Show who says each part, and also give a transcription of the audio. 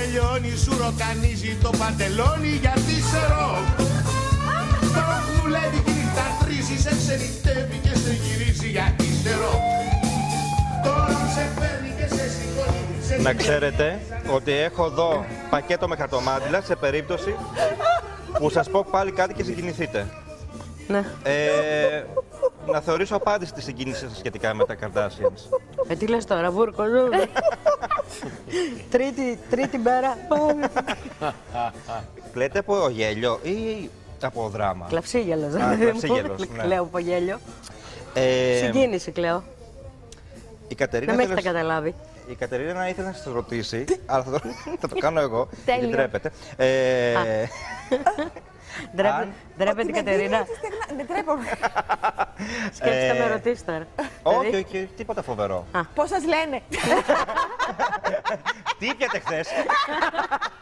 Speaker 1: τελειώνει, σου ροκανίζει το παντελόνι γιατί σε ροκ. Το ροκ δουλεύει και νύχτα τρίζει, σε ξενιτεύει και σε γυρίζει γιατί σε ροκ. Το ροκ σε παίρνει και σε σηκώνει.
Speaker 2: Να ξέρετε ότι έχω εδώ πακέτο με χαρτομάτιλα σε περίπτωση που σας πω πάλι κάτι και συγκινηθείτε.
Speaker 3: Ναι.
Speaker 2: Να θεωρήσω απάντηση τη συγκίνηση σας σχετικά με τα Kardashians.
Speaker 3: Τι λες τώρα, βούρκο ζούμε. Τρίτη μέρα.
Speaker 2: Κλαίτε από γέλιο ή από δράμα?
Speaker 3: Κλαυσίγελος.
Speaker 2: Κλαυσίγελος, ναι.
Speaker 3: Κλαίω από γέλιο. Συγκίνηση κλαίω.
Speaker 2: Η Κατερίνα
Speaker 3: δεν με έχετε καταλάβει.
Speaker 2: Η Κατερίνα ήθελε να σας ρωτήσει, αλλά θα το κάνω εγώ, γιατί ντρέπεται.
Speaker 3: Ντρέπεται η Κατερίνα.
Speaker 4: Δεν τρέπομαι.
Speaker 3: Σκέφτηκα με ρωτήσει τώρα.
Speaker 2: Όχι, τίποτα φοβερό.
Speaker 4: Πώς σας λένε?
Speaker 2: Τι ήπιατε χθες?